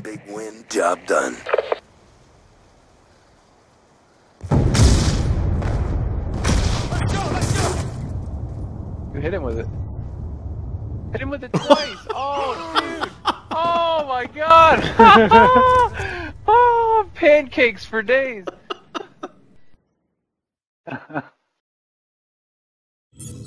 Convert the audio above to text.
Big win, job done. You hit him with it. Hit him with it twice! Oh, dude! Oh my god! Oh, pancakes for days!